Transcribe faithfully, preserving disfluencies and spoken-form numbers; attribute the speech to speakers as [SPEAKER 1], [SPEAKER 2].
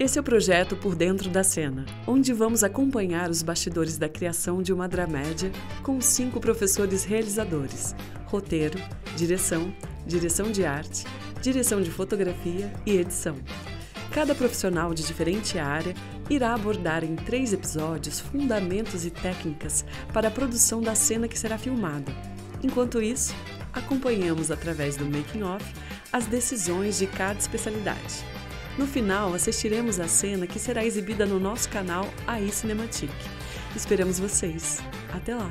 [SPEAKER 1] Esse é o projeto Por Dentro da Cena, onde vamos acompanhar os bastidores da criação de uma dramédia com cinco professores realizadores: roteiro, direção, direção de arte, direção de fotografia e edição. Cada profissional de diferente área irá abordar em três episódios fundamentos e técnicas para a produção da cena que será filmada. Enquanto isso, acompanhamos através do making-of as decisões de cada especialidade. No final, assistiremos a cena que será exibida no nosso canal A I Cinematic. Esperamos vocês. Até lá!